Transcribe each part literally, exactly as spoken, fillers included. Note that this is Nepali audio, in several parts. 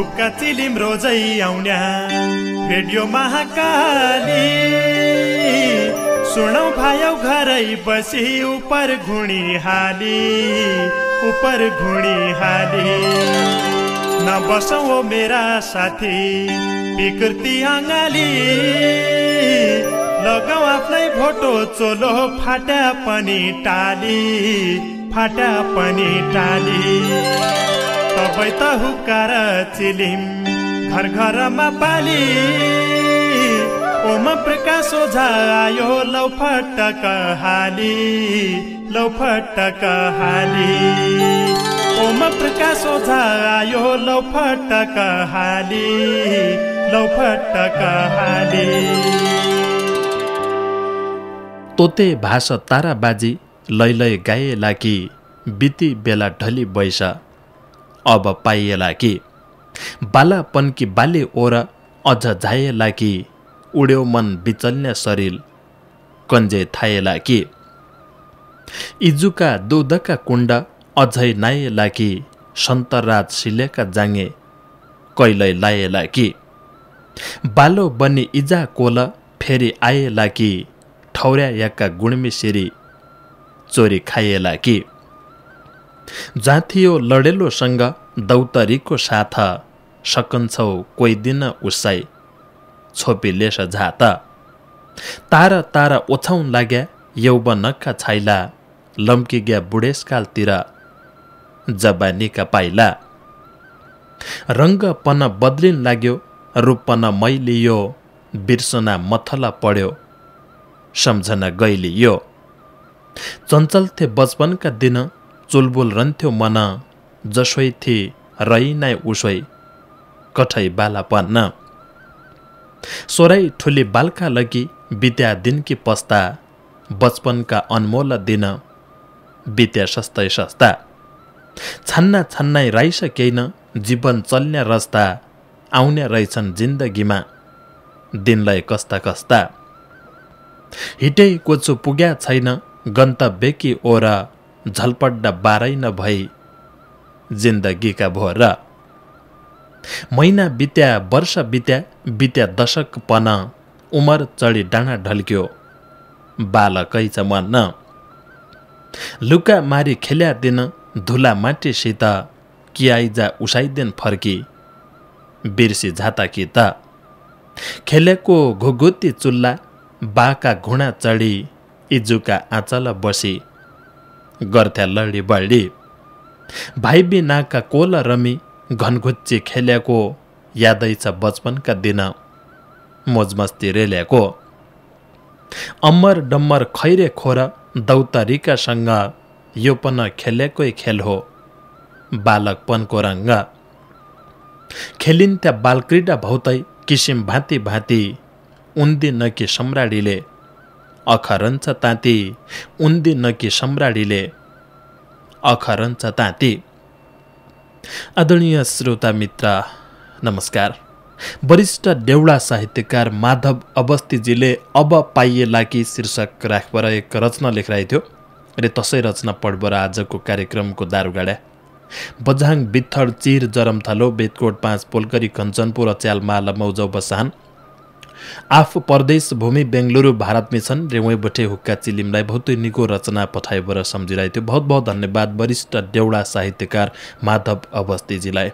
हुक्का चिलिम रोजै आउन्या रेडियो महाकाली सुनौ भायौ घरै बसी उपर घुणी हाली उपर घुणी हाली नबसौ ओ मेरा साथी विकृति अङ्गाली लगाउ आफ्नै भोटो चोलो फाटा पनि टाली फाटा पनि टाली तबै त हुक्का र चिलिम घर घरमा पाली ओम प्रकाश ओझा आयो लौ फटक हाली लौ फटक हाली ओम प्रकाश ओझा आयो लौ फटक हाली लौ फटक हाली तोते भाष ताराबाजी लैलै गाएला कि बिती बेला ढली बैस अब पाइएला कि बालापनकी बाले ओर अझ झाएला कि उड्यो मन बिचल्ने शरीर कन्जे थाएला कि इजुका दुधका कुण्ड अझै नाएला कि सन्तराज सिलेका जाङ्गे कहिल्यै लाएला कि बालो बनी इजा कोल फेरि आएला कि ठौर्या याका गुणमी सिरी चोरी खाइएला कि जाथियो लडेलोसँग दौतरीको साथ सकन्छौ कोही दिन उसै छोपी लेस झात तारा तारा ओछाउन लाग्या यौवनका छाइला लम्की ग्या बुढेसकालतिर जबानीका पाइला रङ्गपन बदलिन लाग्यो रूपन मैलियो बिर्सना मथला पढ्यो सम्झना गइलियो चञ्चल थे बचपनका दिन चुलबुल रन्थ्यो मन जसोइ थी रही नाइ उसोइ कठै बालापन सोरै ठुली बालका लगी बित्या दिनकी पस्ता बचपनका अनमोल दिन बित्या सस्तै सस्ता छन्ना छन्नाइ राइसकेन जीवन चल्ने रस्ता आउने रहेछन् जिन्दगीमा दिनलाई कस्ता कस्ता हिटै कोचो पुग्या छैन गन्तव्यकी ओर झलपड्डा बारै नभई जिन्दगीका भोर महिना बित्या वर्ष बित्या बित्या दशक पन उमर चढी डाँडा ढल्क्यो बालकै छ मन लुका मारी खेल्या दिन धुला माटीसित कि आइजा उसाइदेन फर्की बिर्सी झाता कि त खेलेको घुघुती चुल्ला बाका घुँडा चढी इजुका आँचल बसी गर्थ्या लडी बडी भाइ बिनाका कोल रमी घनघुच्ची खेलेको यादै छ बचपनका दिन मोजमस्ती रेलेको अम्मर डम्मर खैरे खोर दौतरीकासँग यो पन खेलेकै खेल हो बालकपनको रङ्ग खेलिन्थ्या बालक्रीडा भौतै किसिम भाँती भाँती उन्दी नकी सम्राडीले अखरन्छ ताती उन्दी नकी सम्राडीले अखरन्छ ताती आदरणीय श्रोता मित्र नमस्कार वरिष्ठ देउडा साहित्यकार माधव अवस्थीजीले अब पाइएला कि शीर्षक राखेर एक रचना लेखिरहेको थियो र तसै रचना पढ्बर आजको कार्यक्रमको दारुगाडा बझाङ बित्थड चिर जरमथलो बेतकोट पाँच पोलकरी कञ्चनपुर अच्याल माला मौजौ बसान आफ परदेश भूमि बेङ्गलुरु भारतमै छन् रे उही बठे हुक्का चिलिमलाई बहुत निको रचना पठाइबर सम्झिरहेको थियो बहुत बहुत धन्यवाद वरिष्ठ देउडा साहित्यकार माधव अवस्थीजीलाई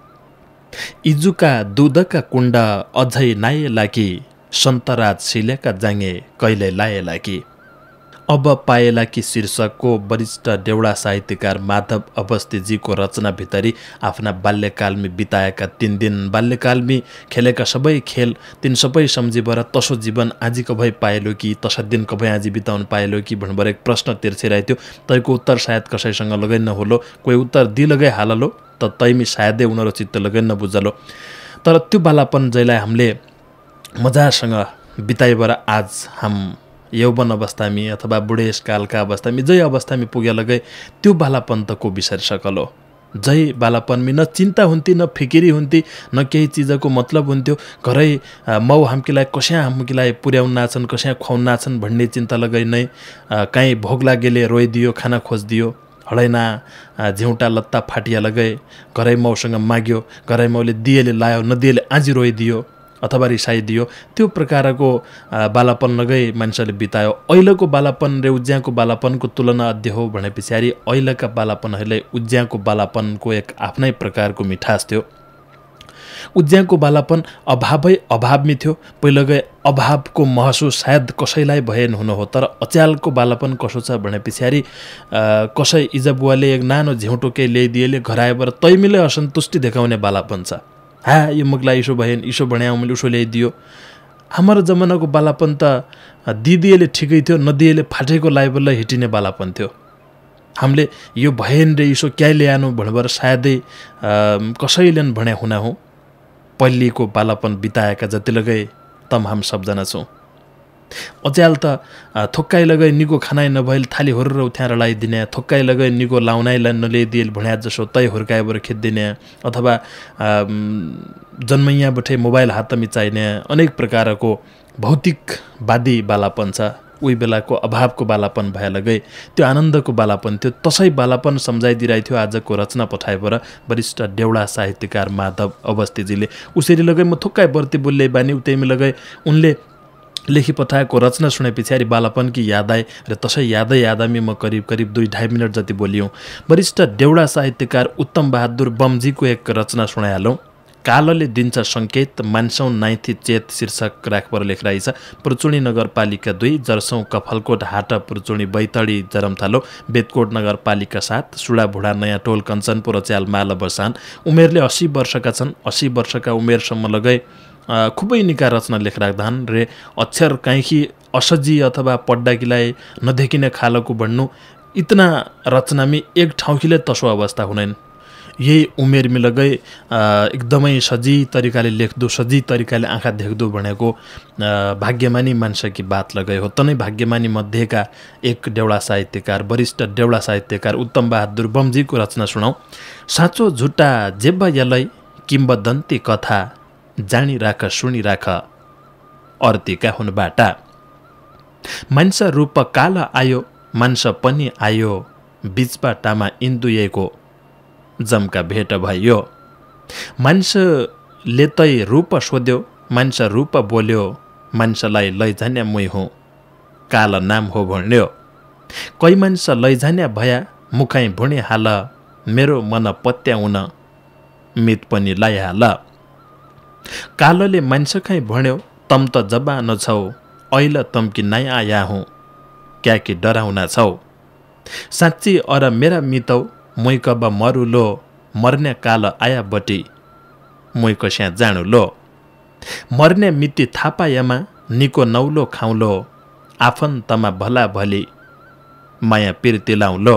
इजुका दुधका कुण्ड अझै नाएला कि सन्तराज सिलेका जाङ्गे कहिल्यै लाएला कि अब पाएला कि शीर्षकको वरिष्ठ देउडा साहित्यकार माधव अवस्थीजीको रचना भित्री आफ्ना बाल्यकालमी बिताएका तीन दिन बाल्यकालमी खेलेका सबै खेल तीन सबै सम्झिबर तसो जीवन आजको भई पाएलो कि तस दिन कभै आजी बिताउन पाएलो कि भन्बर एक प्रश्न तिर्छिरहेको थियो तैको उत्तर सायद कसैसँग लगै नहोलो कोही उत्तर दि लगै हाललो त तैमी सायदै उनीहरू चित्त लगै नबुझलो तर त्यो बालापन जैलाई हामीले मजासँग बिताइबर आज हाम यौवन अवस्थामी अथवा बुढेसकालका अवस्थामी जय अवस्थामी पुगे लगे त्यो बालापन त को बिसर सकलो जय बालापनमी न चिन्ता हुन्थी न फिकिरी हुन्थी न केही चिजको मतलब हुन्थ्यो घरै मौ हामीलाई कस्या हामीलाई पुर्याउन नाछन् कस्या खुवाउन नाछन् भन्ने चिन्ता लगाइ नै काहीँ भोग लागेले रोइदियो खाना खोजिदियो हडैना झिउटा लत्ता फाटिया गए, घरै माउसँग माग्यो, घरै माउले दिएले लायो, नदिएले आँजी रोइदियो अथवा रिसाइदियो। त्यो प्रकारको बालापन लगै मान्छेले बितायो। अहिलेको बालापन र उज्याको बालापनको तुलना अध्य हो भने पछाडि अहिलेका बालापनहरूले उज्याको बालापनको एक आफ्नै प्रकारको मिठास थियो। उज्याको बालापन अभावै अभावमी थियो। पहिला गए अभावको महसुस सायद कसैलाई भएन हुन हो, तर अच्यालको बालापन कसो छ भने पछाडि कसै इजबुवाले एक नानो झिउटो केही ल्याइदिएले घर आएर तैमीले असन्तुष्टि देखाउने बालापन छ। हा यो मुगलाई इसो भएन, इसो भन्या मैले उसो ल्याइदियो। हाम्रो जमानाको बालापन त दिदिएले ठिकै थियो, नदिएले फाटेको लाइबललाई हिटिने बालापन थियो। हामीले यो भएन रे इसो क्या ल्यानु भनेर सायदै कसैले भन्या हुना हो। पल्लीको बालापन बिताएका जति लगै तम हम सबजना छौँ। अच्याल त थोक्काइ लगै निको खानाइ नभएल थाली हुर्र उठ्या रलाइदिने, थोक्काइ लगै निको लाउनाइलाई नल्याइदिएल भन्या जसो तै हुर्काएर खेद्दिने, अथवा जन्मैयाबाटै मोबाइल हातमी चाहिने अनेक प्रकारको भौतिकवादी बालापन छ। उही बेलाको अभावको बालापन भए लगै त्यो आनन्दको बालापन थियो। तसै बालापन सम्झाइदिरहेको थियो आजको रचना पठाएबाट वरिष्ठ देउडा साहित्यकार माधव अवस्थीजीले। उसरी लगै म थोक्काइ बर्ती बोल्दै बानी उतैमी लगै उनले लेखी पठाएको रचना सुने पछाडि बालापनकी याद आए र तसै यादै यादामी म करिब करिब दुई ढाई मिनट जति बोलियौँ। वरिष्ठ देउडा साहित्यकार उत्तम बहादुर बमजीको एक रचना सुनाइहालौँ। कालले दिन्छ सङ्केत मान्छौँ नाइथी चेत शीर्षक राखबर लेखिरहेको छ। पुर्चुणी नगरपालिका दुई, जर्सौँ कफलकोट हाटा पुर्चुणी बैतडी जरमथालो, बेदकोट नगरपालिका सात, सुडाभुडा नयाँ टोल कञ्चनपुर अच्याल माल बसान। उमेरले अस्सी वर्षका छन्। अस्सी वर्षका उमेरसम्म लगै खुबै निका रचना लेखिराख्दान रे अक्षर काहीँकी असजी अथवा पड्डाकीलाई नदेखिने खालको भन्नु इतना रचनामी एक ठाउँकीले तसो अवस्था हुनैन। यही उमेरमी लगै एकदमै सजी तरिकाले लेख्दो, सजी तरिकाले आँखा देख्दो भनेको भाग्यमानी मान्छेकी बात लगै हो। तनै भाग्यमानी मध्येका एक देउडा साहित्यकार, वरिष्ठ देउडा साहित्यकार उत्तम बहादुर बमजीको रचना सुनाऊ। साँचो झुट्टा जेब्बा यलै किम्बदन्ती कथा, जानिराख सुनिराख अर्तीका हुन बाटा। मान्छे रूप काल आयो, मान्छे पनि आयो, बीच बाटामा इन्दुएको जमका भेट भयो। मान्छेले तै रूप सोध्यो, मान्छे रूप बोल्यो, मान्छेलाई लैजान्या मुई हुँ, काल नाम हो भन्यो। कोही मान्छे लैजान्या भया, मुखाइ भुँडे हाल, मेरो मन पत्याउन मित पनि लाइहाल। कालले मान्छेखाइ भन्यो, तम त जबान छौ, ऐल तम्की नाइ आया हुँ, क्या कि डराउना छौ। साँच्ची अर मेरा मितौ, मुई कब मरु लो, मर्ने काल आया बटी, मुई कस्या जानु लो। मर्ने मिति थापायामा, निको नौलो खाउलो, आफन्तमा भला भली, माया पिर्ती लाउलो।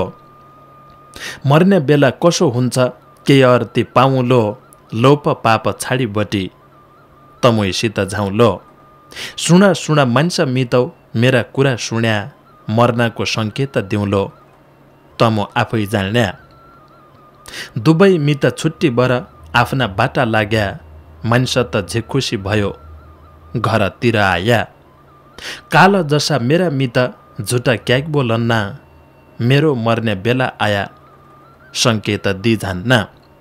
मर्ने बेला कसो हुन्छ, के अर्ती पाउलो, लोप पाप छाडी बटी, तमुइसित झाउलो। सुना सुना मान्छे मितौ, मेरा कुरा सुन्या, मर्नाको सङ्केत दिउलो, तम आफै जान्या। दुवै मित छुट्टी बर आफ्ना बाटा लाग्या, मान्छे त झिखुसी भयो, घरतिर आया। काल जसा मेरा मित झुटा क्याक बोलन्ना, मेरो मर्ने बेला आया, सङ्केत दिइझान्ना।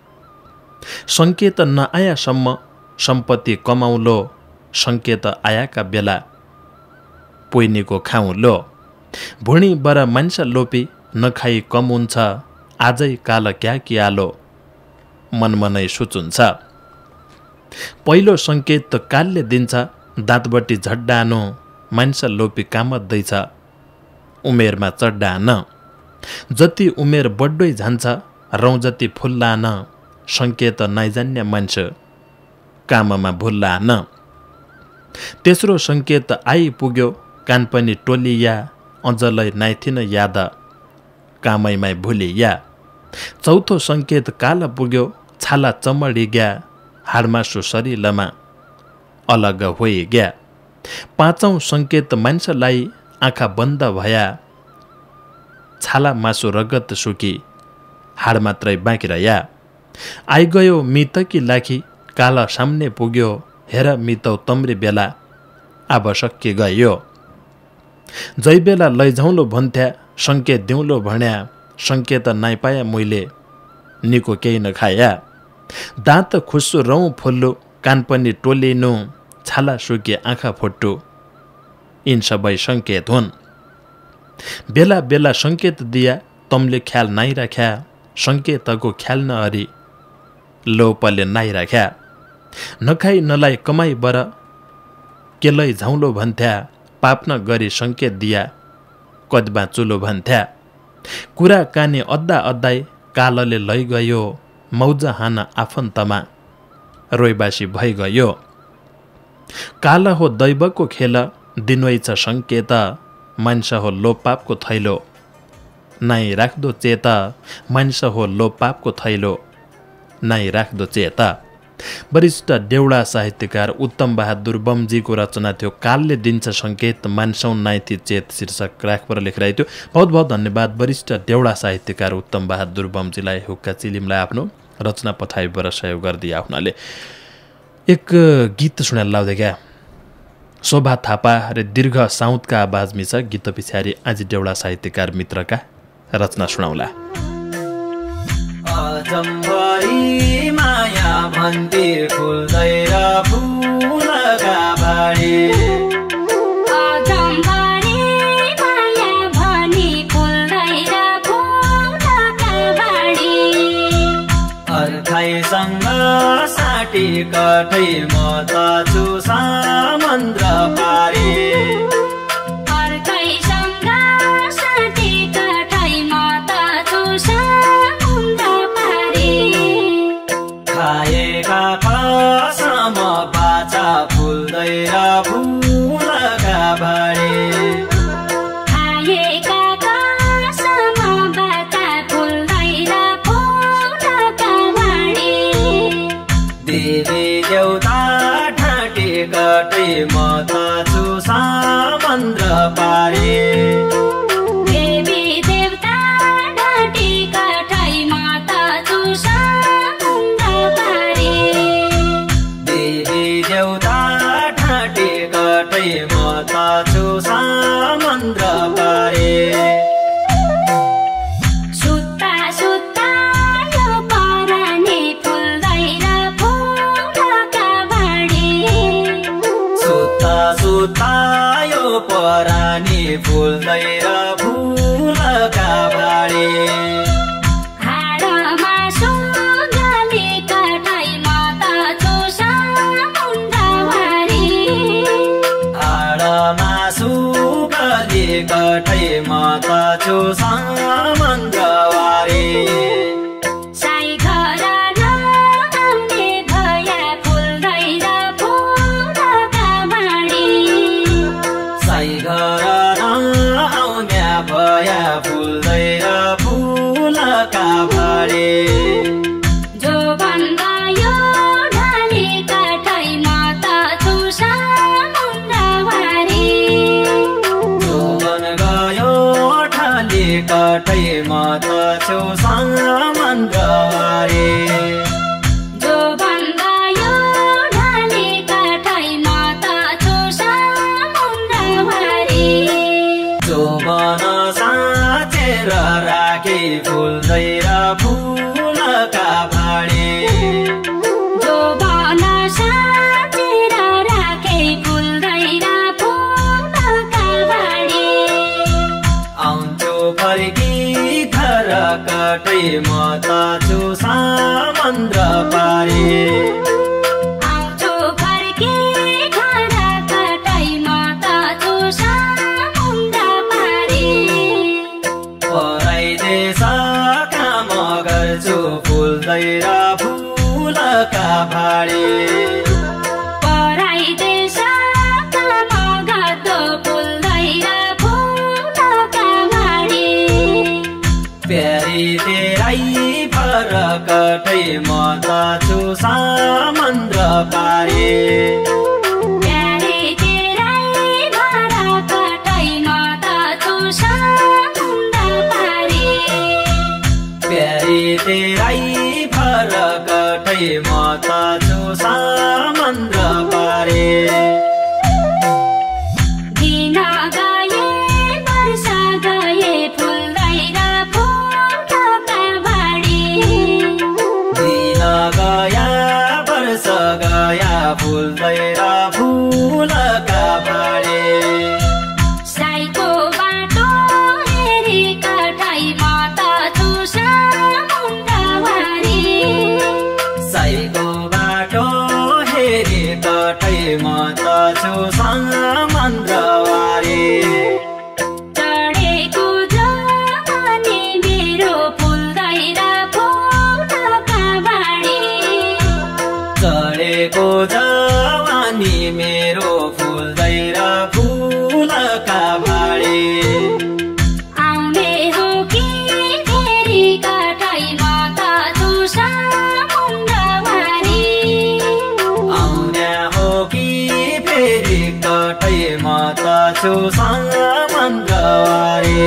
सङ्केत नआयासम्म सम्पत्ति कमाउलो, सङ्केत आयाका बेला पोइनीको खाउलो। भुँडी बर मान्छे लोपी, नखाई कम हुन्छ, आजै काल क्या कि आलो, मनमनै सुचुन्छ। पहिलो सङ्केत कालले दिन्छ, दाँतबट्टी झड्डानो, मान्छे लोपी कामद्दैछ, उमेरमा चड्डान। जति उमेर बढ्दै जान्छ, रौँ जति फुल्लान, सङ्केत नाइजान्ने मान्छे काममा भुल्लान। तेस्रो सङ्केत आइपुग्यो, कान पनि टोलिया, अझलै नाइथिन याद, कामैमा भुलिया। चौथो सङ्केत काल पुग्यो, छाला चमडी ग्या, हाडमासु शरीरमा अलग होइग्या। पाँचौँ सङ्केत मान्छेलाई आँखा बन्द भया, छाला मासु रगत सुकी, हाड मात्रै बाँकी रह्या। आइगयो मितकी लाखी, काल सामने पुग्यो, हेर मितौ तम्री बेला, आवश्यक गयो। जै बेला लैजाउलो भन्थ्या, सङ्केत दिउँलो भन्या, सङ्केत नाइ पाए मैले निको केही नखाया दाँत खुस्सु रौँ फुल्लो कान पनि टोलिनु छाला सुके आँखा फुट्टु यिन सबै सङ्केत हुन् बेला बेला सङ्केत दिया तमले ख्याल नाइ राख्या सङ्केतको ख्याल नहरी लोपले नाइ राख्या नखाई नलाई कमाई बर केलै झौलो भन्थ्या पाप न गरी सङ्केत दिया कदबा चुलो भन्थ्या कुरा काने अद्दा अद्दाई कालले लै गयो मौज हान आफन्तमा रोइबासी भइ गयो काल हो दैवको खेल दिनवै छ सङ्केत मानिस हो लोप पापको थैलो नाइ राख्दो चेत मानिस हो लोप पापको थैलो नाइ राख्दो चेत वरिष्ठ देउडा साहित्यकार उत्तम बहादुर बमजीको रचना थियो कालले दिन्छ सङ्केत मान्छौँ नाइथि चेत शीर्षक राखपर लेखिरहेको थियो। बहुत बहुत धन्यवाद वरिष्ठ देउडा साहित्यकार उत्तम बहादुर बमजीलाई हुक्का चिलिमलाई आफ्नो रचना पठाइबाट सहयोग गरिदिए हुनाले। एक गीत सुनाएर लाउँदै क्या शोभा थापा र दीर्घ साउदका आवाज मिछ गीत पछाडि आज देउडा साहित्यकार मित्रका रचना सुनाउला। अजम्भरी माया भन्ती फुल्दै र फुलका बारी अजम्भरी माया भनी फुल्दै र फुलका बारी अर्खैसँग साटी कठै म त छु समुद्र पारी अर्खैसँग साटी कठै म त छु समुद्र पारी खाएका कसम बाचा फुल्दै र फुलका बारी खाएका कसम बाचा फुल्दै र फुलका बारी देवी देउता ठाटी कटै म त छु समुद्र पारी देवी देवता ढाटी कठै म त छु समुद्र पारी देवी देउता ठाटी कटै म त छु समुद्र पारी सुत्ता सुत्ता यो परानी फुल्दै र फुलका बारी सुत्ता सुत्ता यो परानी फुल्दै र फुलका बारी हाडमा सुगली कठै म त छु समुद्र पारी हाडमा सुगली कठै म त छु समुद्र पारी साई घर नआउने भया फुल्दै र फुलका बारी साई घर नआउने भया फुल्दै र फुलका बारी जो भन्दा यो ढाली कठै म त छु समुद्र पारी जोवन गयो ठाली कठै म त छु समुद्र पारी जो भन्दा यो ढाली कठै म त छु समुद्र पारी जोवन साँचेर राखी फुल्दै र फुलका बारी जो बन साँचेर राखे फुल्दै र फुलका बारी आउँछु फर्की घर कठै म त छु समुद्र पारी आउँछु फर्की घर कठै म त छु समुद्र पारी पराई देश काम गर्छु फुल्दै र फुलका बारी पराई देश काम गर्दो फुल्दै र फुलका बारी प्यारी तेरै भर कठै म त छु समुद्र पारी प्यारी तेरै भर कठै म त छु समुद्र पारी प्यारी तेरै भर कठै म त छु समुद्र पारी दिन गए वर्ष गए फुल्दै र फुलका वर्ष गया फुल्दै र फुलका बाडे साईको बाटो हेरी कठाई माता छु समुन्द्रवारी साईको बाटो हेरी कठै म त छु समुन्द्रवारी चढेको जवानी मेरो फुल्दै र फुलका बाडी चढेको जवानी मेरो फुल्दै र फुलका बाडी आउने हो कि फेरि कठाई माता छु समुन्द्रवारी आउने हो कि फेरि कठै म त छु समुन्द्रवारी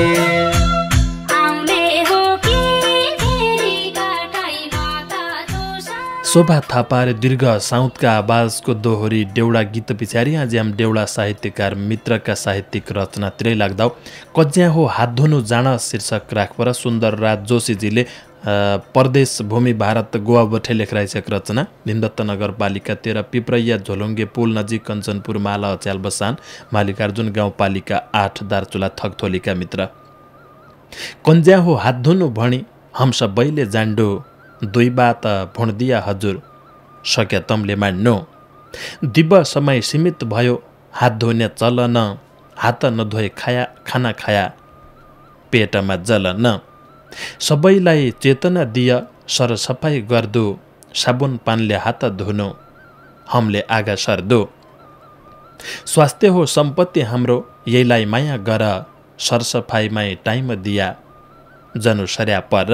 आउने हो कि फेरि कठाई माता छु शोभा थापा र दीर्घ साउदका आवाजको दोहोरी देउडा गीत पछाडि आज हम देउडा साहित्यकार मित्रका साहित्यिक रचनातिरै लाग्दा कज्या हो हात धुनु जान शीर्षक राखपर सुन्दर राज जोशीजीले परदेश भूमि भारत गोवा बठे लेखराइसक रचना भीमदत्त नगरपालिका तेह्र पिप्रैया झोलुङ्गे पुल नजिक कञ्चनपुर माला अच्याल बसान मालिकार्जुन गाउँपालिका आठ दार्चुला थकथोलीका मित्र कन्ज्या हो हात धुनु भणी हम सबैले जान्डो दुई बात भुँडिया हजुर सक्या तमले मान्नु दिव्य समय सीमित भयो हात धुने चलन हात नधोए खाया खाना खाया पेटमा जलन सबैलाई चेतना दिय सरसफाई गर्दो साबुन पानले हात धुनु हमले आगा सर्दो स्वास्थ्य हो सम्पत्ति हाम्रो यहीलाई माया गर सरसफाइमै टाइम दिया जनु सर्या पर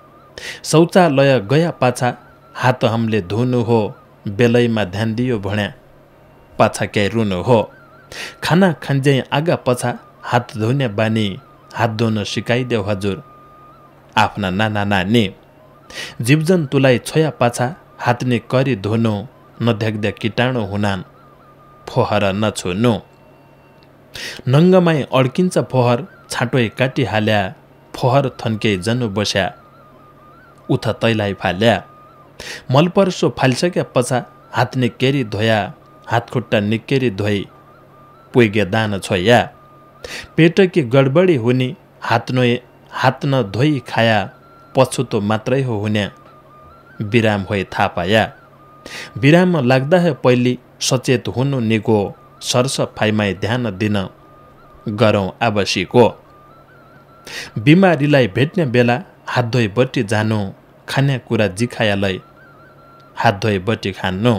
शौचालय गया पाछा हात हमले धुनु हो बेलैमा ध्यान दियो भण्या पाछा क्याइ रुनु हो खाना खन्जै आगा पछा हात धुने बानी हात धुन सिकाइदेऊ हजुर आफ्ना नाना नानी जीवजन्तुलाई छोया पाछा हातले करी धुनु नदेख्दा कीटाणु हुनान् फोहर नछुनु नङ्गमाई अड्किन्छ फोहर छाटोइ काटी हाल्या फोहर थन्के जनु बस्या उथ तैलाई फाल्या मलपर्सो फालिसक्या पछा हातले केरी धोया हातखुट्टा निक्केरी धोई पुगे दान छोया पेटकी गडबडी हुने हात नोए हात न धोई खाया पछुतो मात्रै हो हुन्या विराम होइ थाहा पाया विराम लाग्दा है पहिले सचेत हुनु निगो सरसफाइमै ध्यान दिन गरौँ आवश्यको बिमारीलाई भेट्ने बेला हात धोइ बट्टी जानु खाने कुरा जिखायालाई हात धोइ बट्टी खानु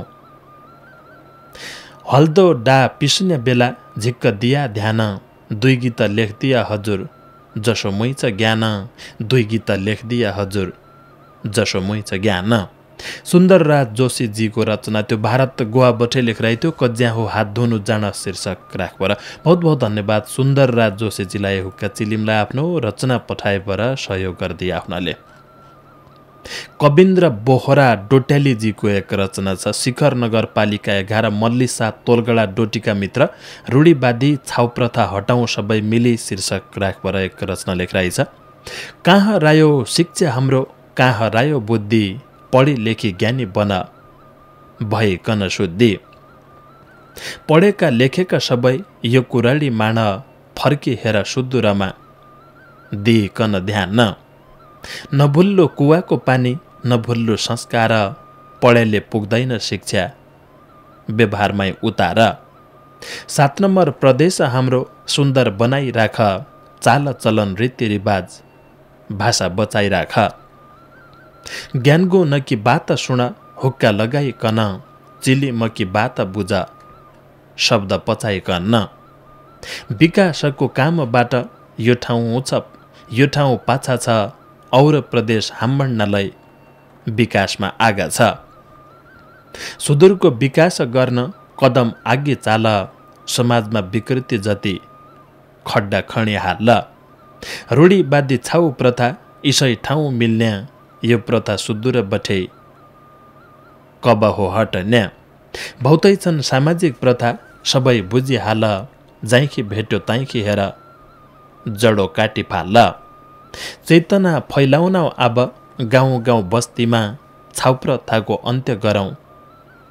हल्दो डा पिस्ने बेला झिक्क दिया ध्यान दुई गीत लेखदिया हजुर जसो मैच ज्ञान दुई गीत लेखदिया हजुर जसो मैच ज्ञान सुन्दर राज जोशीजीको रचना त्यो भारत गोवा बठे लेखराइ थियो कज्या हो हात धुनु जान शीर्षक राखपर बहुत बहुत धन्यवाद सुन्दर राज जोशीजीलाई हुक्का चिलिमलाई आफ्नो रचना पठाएपर सहयोग गरिदिए आफ्नाले कविन्द्र बोहरा डोट्यालीजीको एक रचना छ शिखर नगरपालिका एघार मल्लिसा तोलगडा डोटीका मित्र रूढीवादी छाउ प्रथा हटाउँ सबै मिली शीर्षक राखपर एक रचना लेखराइ छ कहाँ रायो शिक्षा हाम्रो कहाँ रायो बुद्धि पढी लेखी ज्ञानी बन भइकन शुद्धि पढेका लेखेका सबै यो कुराडी मान फर्की हेर सुदूरमा दिइकन ध्यान नभुल्लो कुवाको पानी नभुल्लो संस्कार पढेले पुग्दैन शिक्षा व्यवहारमै उतार सात नम्बर प्रदेश हाम्रो सुन्दर बनाइराख चाल चलन रीतिरिवाज भाषा बचाइराख ज्ञानको नकी बात सुन हुक्का लगाइकन चिली मकी बात बुझ शब्द पचाइकन विकासको कामबाट यो ठाउँ छ यो ठाउँ पाछा छ और प्रदेश हाम्बण्डलाई विकासमा आगा छ सुदूरको विकास गर्न कदम आगे चाल समाजमा विकृति जति खड्डा खणी हाल रूढीवादी छाउ प्रथा इसै ठाउँ मिल्ने यो प्रथा सुदूर बठे कब हो हटन्या बहुतै छन् सामाजिक प्रथा सबै बुझिहाल जाइखी भेट्यो ताइखी हेर जडो काटी फाल चेतना फैलाउन अब गाउँ गाउँ बस्तीमा छाउ प्रथाको अन्त्य गरौँ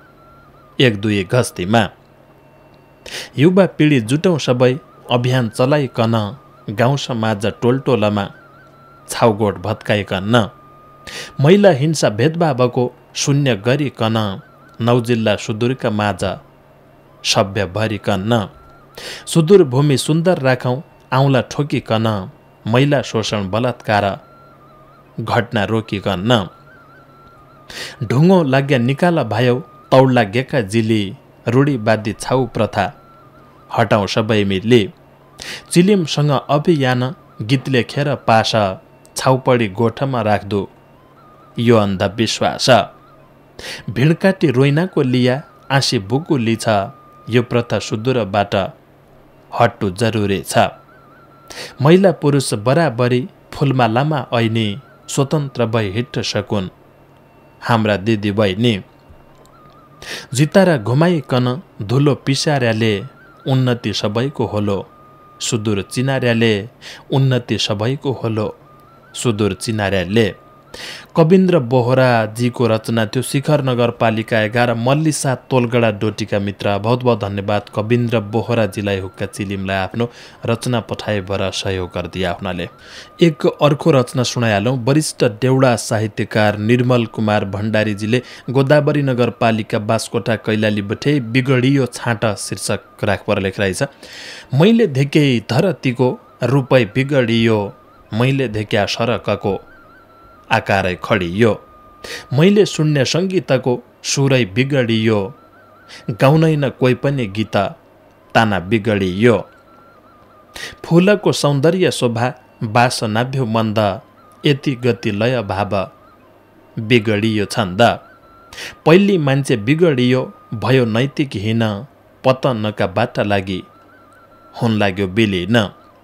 एक दुई गस्तीमा। युवा पिँढी जुटौँ सबै अभियान चलाइकन गाउँ समाज टोलटोलमा छाउगोड भत्काइकन महिला हिंसा भेदभावको शून्य गरिकन नौ जिल्ला सुदूरका माझ सभ्य भरिकन सुदूर भूमि सुन्दर राखौँ आउँला ठोकिकन महिला शोषण बलात्कार घटना रोकिकन ढुङ्गो लाग्या निकाला भायौ तौड लागेका जिली रूढीवादी छाउ प्रथा हटाउँ सबै मिली चिलिमसँग अभियान गीत लेखेर पास छाउपडी गोठमा राख्दो यो अन्धविश्वास भिडकाटी रोइनाको लिया आँसी बुकु लिछ यो प्रथा सुदूरबाट हट्टु जरुरी छ महिला पुरुष बराबरी फुलमालामा ऐनी स्वतन्त्र भई हिट्ट सकुन् हाम्रा दिदी बहिनी जितारा घुमाइकन धुलो पिसार्याले उन्नति सबैको होलो सुदूर चिनार्याले उन्नति सबैको होलो सुदूर चिनार्याले कविन्द्र बोहराजीको रचना थियो शिखर नगरपालिका एघार मल्लिसा तोलगडा डोटीका मित्र बहुत बहुत धन्यवाद कविन्द्र बोहराजीलाई हुक्का चिलिमलाई आफ्नो रचना पठाए भएर सहयोग गरिदिए आफ्नाले। एक अर्को रचना सुनाइहालौँ। वरिष्ठ देउडा साहित्यकार निर्मल कुमार भण्डारीजीले गोदावरी नगरपालिका बासकोटा कैलाली बठे बिगडियो छाँट शीर्षक राखेर लेखिरहेछ। मैले देखे धरतीको रूपै बिगडियो मैले देख्या सडकको आकारै खडियो मैले सुन्ने सङ्गीतको सुरै बिगडियो गाउनैन कोही पनि गीत ताना बिगडियो फुलको सौन्दर्य शोभा वासनाभ्यो मन्द यति गति लय भाव बिगडियो छन्द पहिली मान्छे बिगडियो भयो नैतिकहीन पतनका बाटा लागि हुन लाग्यो बिलिन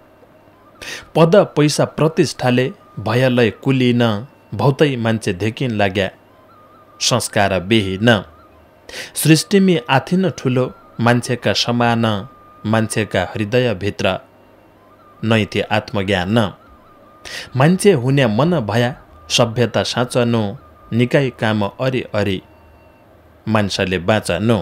पद पैसा प्रतिष्ठाले भयलय कुलिन भौतै मान्छे देखिन लाग्या संस्कार विहीन सृष्टिमी आथिन ठुलो मान्छेका समान मान्छेका हृदयभित्र नैथे आत्मज्ञान मान्छे हुने मन भया सभ्यता साँचनो निकाय काम अरि अरि मान्छेले बाँचनो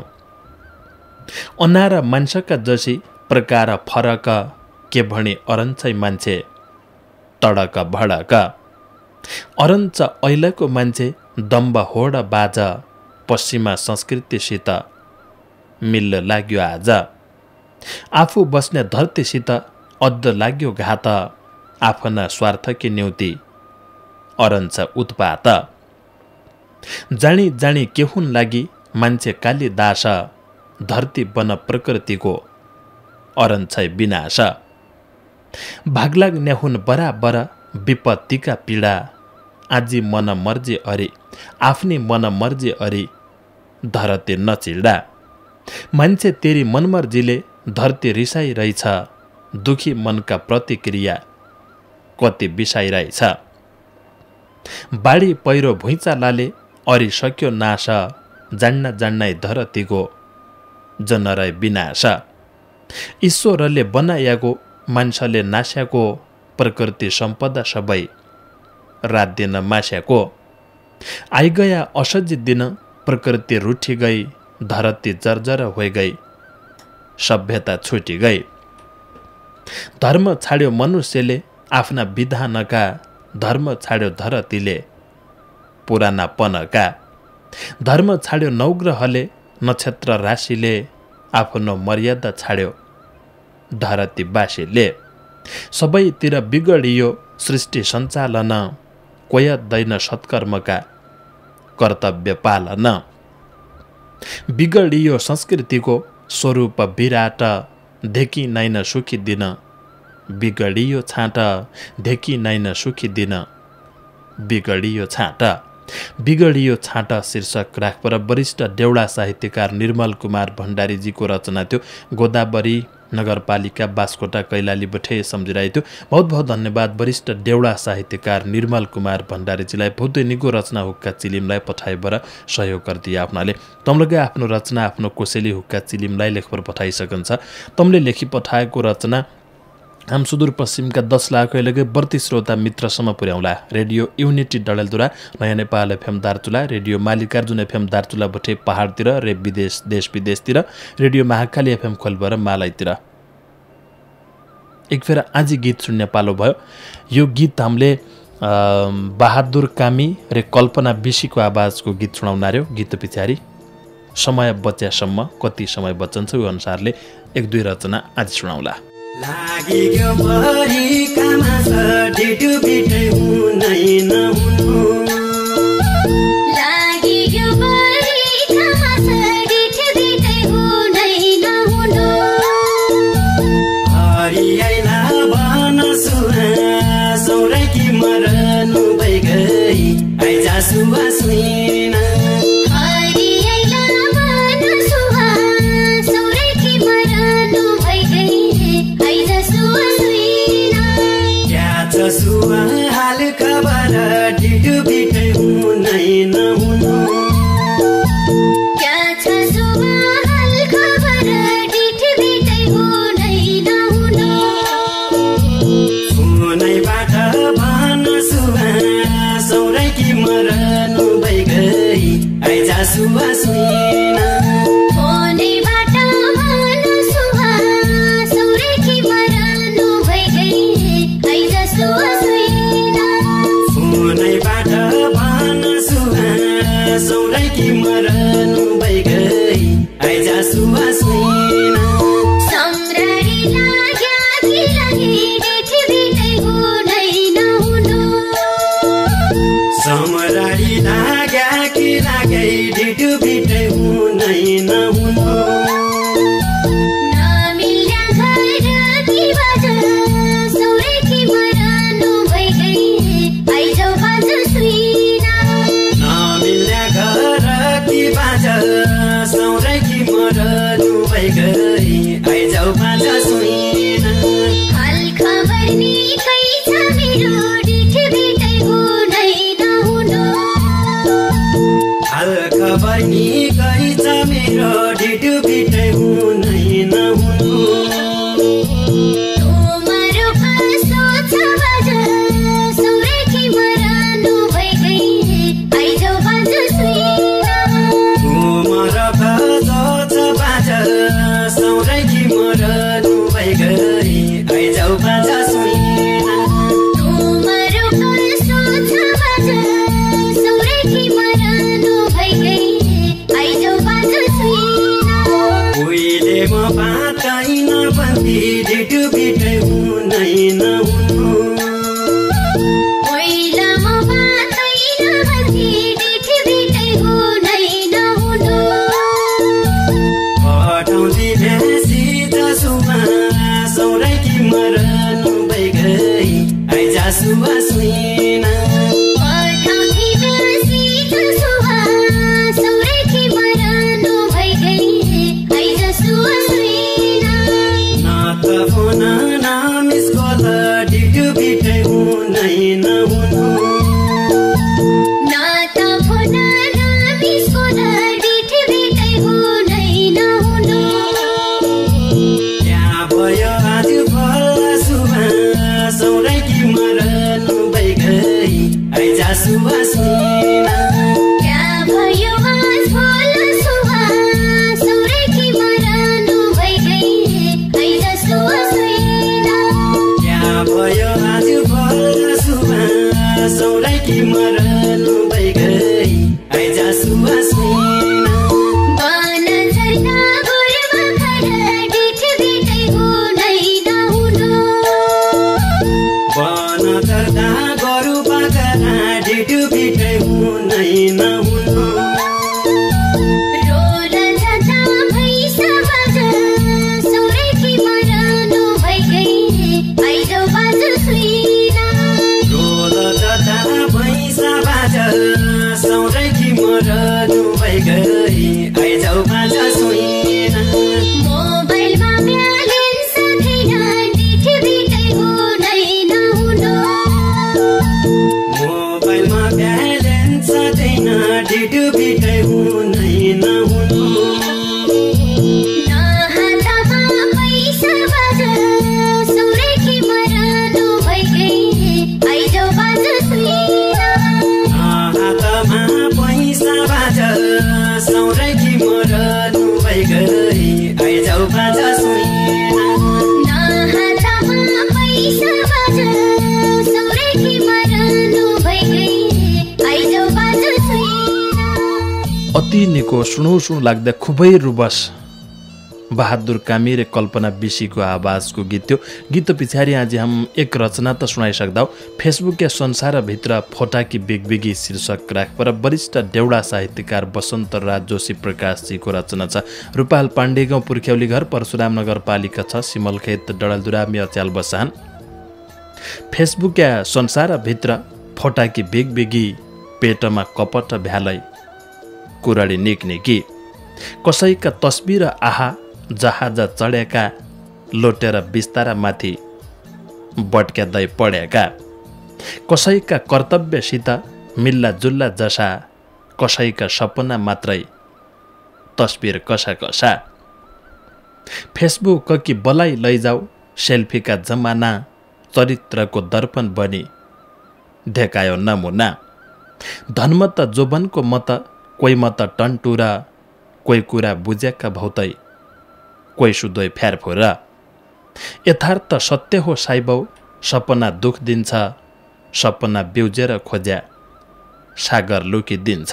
अनार मान्छेका जसी प्रकार फरक के भणी अरन्छै मान्छे तडक भडक अरन्छ ऐलको मान्छे दम्ब होड बाज पश्चिमा संस्कृतिसित मिल्ल लाग्यो आज आफू बस्ने धरतीसित अद्ध लाग्यो घात आफ्ना स्वार्थकी न्युति अरन्छ उत्पात जानी जानी के हुन लागि मान्छे कालिदास धरती बन प्रकृतिको अरन्छै विनाश भागलाग्ने हुन् बराबर विपत्तिका पीडा आजी मन मर्जी अरि आफ्नी मन मर्जी अरि धरती नचिडा मान्छे तेरी मनमर्जीले धरती रिसाइरहेछ दुखी मनका प्रतिक्रिया कति बिसाइरहेछ बाढी पहिरो भुइँचालाले अरिसक्यो नाश जान्न जान्नै धरतीको जनरै विनाश ईश्वरले बनाएको मान्छेले नास्याको प्रकृति सम्पदा सबै रात दिन मास्याको आइगया असजी दिन प्रकृति रुठी गई धरती जर्जर होइ गई सभ्यता छुटी गई धर्म छाड्यो मनुष्यले आफ्ना विधानका धर्म छाड्यो धरतीले पुरानापनका धर्म छाड्यो नवग्रहले नक्षत्र राशिले आफ्नो मर्यादा छाड्यो धरतीवासीले सबैतिर बिगडियो सृष्टि सञ्चालन कोयदैन सत्कर्मका कर्तव्य पालन बिगडियो संस्कृतिको स्वरूप विराट देखि नैन सुखी दिन बिगडियो छाँट देखि नैन सुखी दिन बिगडियो छाँट बिगडियो छाँट शीर्षक राखेर वरिष्ठ देउडा साहित्यकार निर्मल कुमार भण्डारीजीको रचना थियो। गोदावरी नगरपालिका बासकोटा कैलाली बठे सम्झिरहेको थियो। बहुत बहुत धन्यवाद वरिष्ठ देउडा साहित्यकार निर्मल कुमार भण्डारीजीलाई बहुत निको रचना हुक्का चिलिमलाई पठाइबर सहयोग गरिदिए आफ्नाले। तमले आफ्नो रचना आफ्नो कोसेली हुक्का चिलिमलाई लेखपर पठाइसकन्छ। तमले लेखी पठाएको रचना हाम सुदूरपश्चिमका दस लाख अहिलेकै बत्तीस श्रोता मित्रसम्म पुर्याउला। रेडियो युनिटी डडेलधुरा, नयाँ Nepal FM Darchula, radio Mallikarjun FM Darchula भटे पहाडतिर रे विदेश देश विदेशतिर, रेडियो महाकाली एफएम खोलबर मालाइतिर। एक फेर आज गीत सुन्ने पालो भयो। यो गीत हामीले बहादुर कामी रे कल्पना विशीको आवाजको गीत सुनाउनार्यो। गीत पछाडि समय बच्यासम्म कति समय बचन्छ उयो अनुसारले एक दुई रचना आज सुनाउला। लागेको परिकामा छ डिटु बिटै हुनै नहुनु, लागेको परिकामा छ डिटु बिटै हुनै नहुनु, हरियाइला बनसुहा सौराकी मरनु भइगई आइजा सुवा सुइना, हरियाइला बनसुहा सौराकी मरनु भइगई आइजा सुवा सुइना, क्या छ सुवा हाल खबर डिटु बिटै हुनै नहुनु, क्या छ सुवा हाल खबर डिटु बिटै हुनै नहुनु, हुनैबाट बनसुहा सौराकी मरनु भइगई आइजा सुवा सुइना, फोनैबाट बनसुहा सौराकी मरनु भइगई आइजा सुवा सुइना, हुनैबाट बनसुहा सौराकी मरनु भइगई आइजा सुवा सुइना, सम्रारी लाग्या कि लागि डिटु बिटै हुनै नहुनु, समरारी लाग्या कि लागै डिटु बिटै हुनै नहुनु, नमिल्ने घर कि बाज सौराकी मरनु भइगई आइजौ बाज सुइना, नमिल्ने घर कि बाज सौराकी मरनु भइगई आइजाउ बाज सुइना, हाल खबर निकै छ मेरो डिटु बिटै हुनै नहुनु, हाल खबर निकै छ मेरो डिटु बिटै हुनै नहुनु, तुमरो कसो छ बाज सौराकी मरनु भइगई आइजौ बाज सुइना, तुमर कसो छ बाज सौराकी मरनु भइगई आइजाउ बाज सुइना, तुमरो कसो छ बाज सौराकी मरनु भइगई आइजौ बाज सुइना, उहिले म पातैन भन्थे डिटु बिटै हुनै नहुनु, पहिला म बातैन भन्थे डिटु बिटै हुनै नहुनु, पठाउँथे भ्यासी जसुमा सौराकी मरनु भइगई आइजा सुवा सुइना, पठाउँथे बेसी जसुवा सौराकी मरनु भइगई आइजा सुवा सुइना, न त फोन न मिस कल डिटु मरनु भइगई आइजाउ बाजा सुइना ना हातमा पैसा बाजा सौरेठी मरनु भइगई आइजाउ बाजा सुइना। अति निको सुनौ सुन लाग्दा खुबै रुबस बहादुर कामी र कल्पना विशीको आवाजको गीत थियो। गीत पछाडि आज हम एक रचना त सुनाइसक्दा फेसबुक या संसारभित्र फोटाकी बिगबिगी शीर्षक राखेर वरिष्ठ देउडा साहित्यकार वसन्त राज जोशी प्रकाशजीको रचना छ। रूपाल पाण्डे गाउँ पुर्ख्यौली घर परशुराम नगरपालिका छ सिमलखेत डडलधुरा अच्याल बसान। फेसबुक या संसारभित्र फोटाकी बिगबिगी पेटमा कपट भ्यालै कुराडी निकनिकी कसैका तस्बिर आहा जहाज चढेका लोटेर बिस्तारा माथि बट्क्यादै पढेका कसैका कर्तव्यसित मिल्ला जुल्ला जसा कसैका सपना मात्रै तस्बिर कसा कसा। फेसबुक कि बलाई लैजाऊ सेल्फीका जमाना चरित्रको दर्पण बनी देखायो नमुना। धन्म त जोबनको मत कोही मत टन्टुरा कोही कुरा बुझेका भौतै कोही सुधोइ फ्यारफुरा। यथार्थ सत्य हो साइबाउ सपना दुख दिन्छ सपना बिउजेर खोज्या सागर लुकिदिन्छ।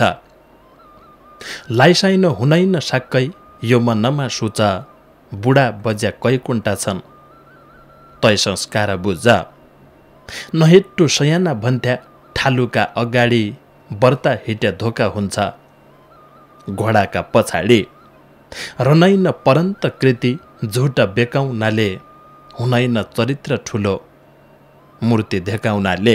लाइसाइन हुनैन साक्कै यो मनमा सुच बुढा बज्या कै कुन्टा छन् तै संस्कार बुझ। नहेट्टु सयाना भन्थ्या ठालुका अगाडि बर्ता हिट्या धोका हुन्छ घोडाका पछाडि। रनैन परन्त कृति झुट बेकाउनाले हुनैन चरित्र ठुलो मूर्ति देखाउनाले।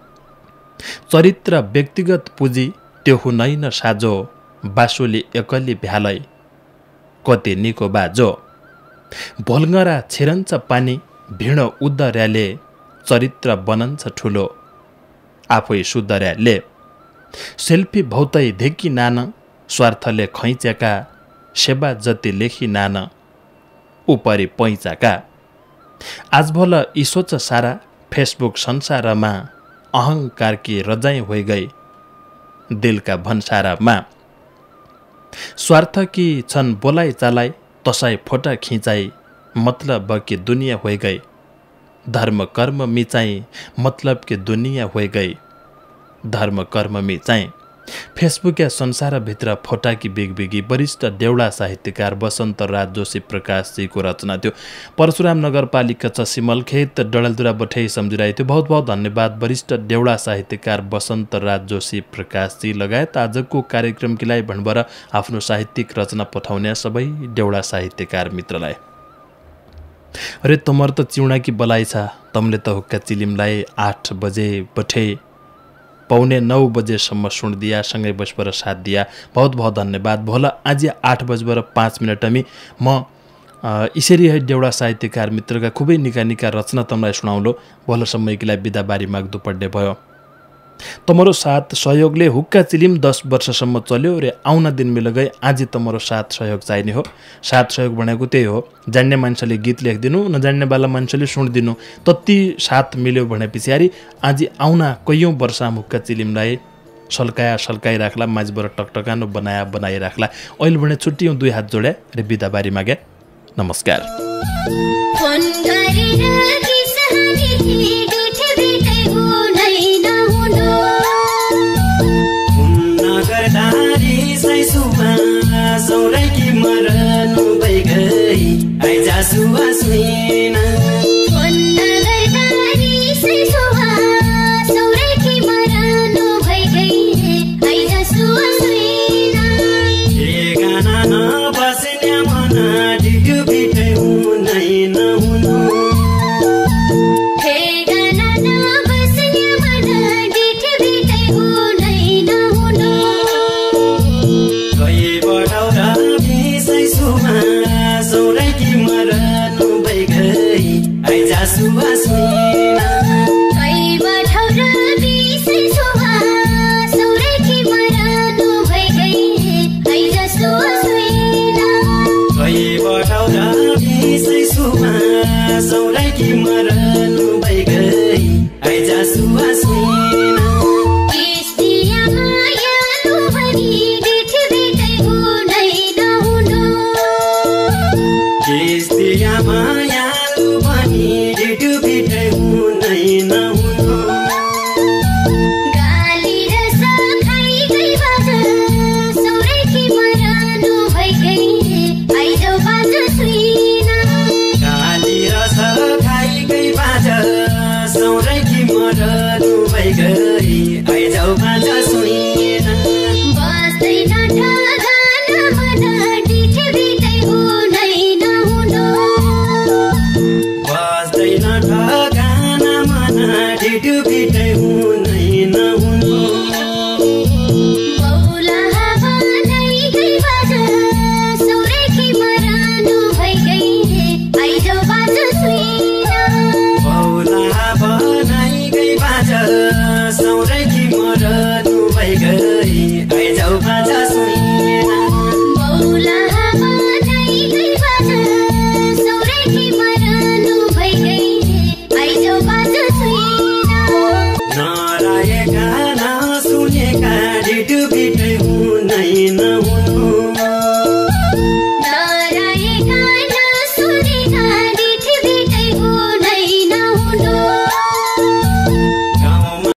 चरित्र व्यक्तिगत पुँजी त्यो हुनैन साझो बासुली एकली भ्यालै कति निको बाजो। भोलगरा छिरन्छ पानी भिडो उद्धर्याले चरित्र बनन्छ ठुलो आफै सुधर्याले। सेल्फी भौतै धेकी नान स्वार्थले खैचेका सेवा जति लेखी नान उपरि पैँचाका। आज भल यी सोच सारा फेसबुक संसारमा अहङ्कारकी रजाइ होइगई दिलका भन्सारमा। स्वार्थ कि छन् बोलाइ चालाइ तसाई फोटा खिचाइ मतलब कि दुनियाँ होइगई धर्म कर्म मिचाइ मतलब कि दुनियाँ होइगई धर्म कर्म मिचाइ। फेसबुक या संसारभित्र फोटाकी बिगबिगी वरिष्ठ देउडा साहित्यकार वसन्त राज जोशी प्रकाशजीको रचना थियो। परशुराम नगरपालिका छ सिमलखेत डडलधुरा बठै सम्झिरहेको थियो। बहुत बहुत धन्यवाद वरिष्ठ देउडा साहित्यकार वसन्त राज जोशी प्रकाशजी लगायत आजको कार्यक्रमकीलाई भणभर आफ्नो साहित्यिक रचना पठाउने सबै देउडा साहित्यकार मित्रलाई। अरे तमर त चिउडाकी बलाइ छ तमले त हुक्का चिलिमलाई आठ बजे बठे पौने नौ बजेसम्म सुन दिया सँगै बसपर साथ दिया बहुत बहुत धन्यवाद। भोला आज आठ बजबर पाँच मिनटमी म यसरी है देउडा साहित्यकार मित्रका खुबै निका निका रचना तमलाई सुनाउलो भोला समयकीलाई बिदा बारी माग्दु पर्ने भयो। तमरो साथ सहयोगले हुक्का चिलिम दस वर्षसम्म चल्यो रे आउन दिन मिलगई आज तमरो साथ सहयोग चाहिने हो। साथ सहयोग भनेको त्यही हो जान्ने मान्छेले गीत लेखिदिनु नजान्ने बाला मान्छेले सुनिदिनु तति साथ मिल्यो भने पछाडि आज आउना कैयौँ वर्ष हुक्का चिलिमलाई सल्काया सल्काइ राख्ला माझबाट टकटकानो बनाया बनाइ राख्ला। अहिले भने छुट्टियौँ दुई हात जोड्या रे बिदा बारी मागे नमस्कार। सौराकी मरनु भइगई आइजा सुवा सुइना सौराकी मरनु भइगई आइजा सुवा सुइना। ए गाना नबस्ने मन डिड्यु बिटै हुनै नहुनु हे गाना नबस्ने मन डिड्यु बिटै हुनै नहुनु। सौराकी मरनु भइगई आइजा सुवा सुइना सौराकी मरनु भइगई आइजा सुवा सुइना।